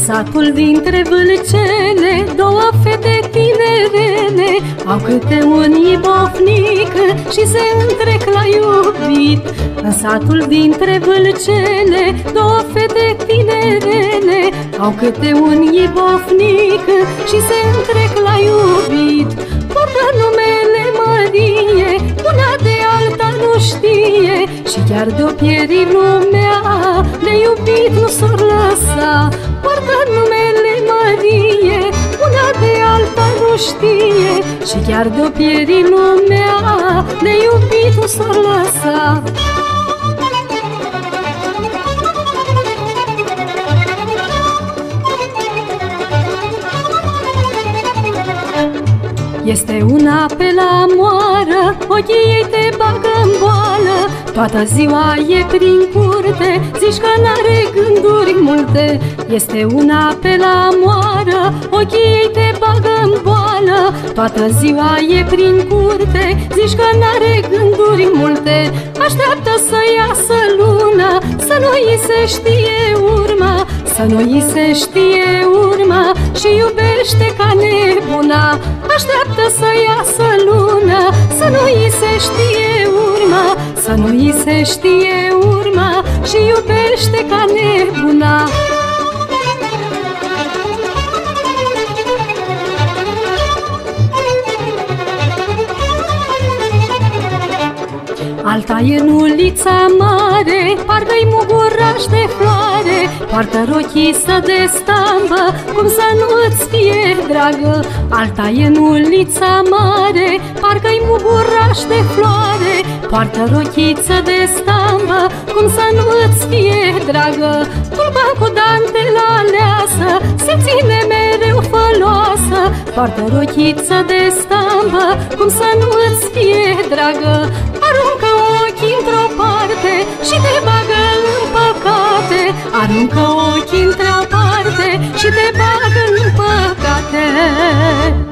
satul dintre vâlcene, două fete tinerene au câte un ibofnic și se întrec la iubit. În satul dintre vâlcene, două fete tinerene au câte un ibofnic și se întrec la iubit. Poartă numele Mărie, una de alta nu știe, și chiar de-o pieri lumea, de iubit nu s-or lăsa. Poartă numele Mărie, una de alta nu știe, și chiar de-o pieri lumea, de iubit nu s-or lăsa. Este una pe la moară, ochii ei te bagă în boală, toată ziua e prin curte, zici că n-are gânduri multe. Este una pe la moară, ochii ei te bagă în boală, toată ziua e prin curte, zici că n-are gânduri multe. Așteaptă să iasă luna, să nu-i se știe urma, să nu-i se știe urma, și iubește ca nebuna. Așteaptă să iasă luna, să nu-i se știe urma, să nu-i se știe urma, și iubește ca nebuna. Alta e în ulița mare, parcă-i muguraș de floare, poartă rochiță de stambă, cum să nu îți fie dragă. Alta e în ulița mare, parcă-i muguraș de floare, poartă rochiță de stambă, cum să nu îți fie dragă. Tulba cu dantela aleasă, se ține mereu făloasă, poartă rochiță de stambă, cum să nu îți fie dragă. Aruncă ochii într-o parte și te bagă în păcate, aruncă ochii într-o parte și te bagă în păcate.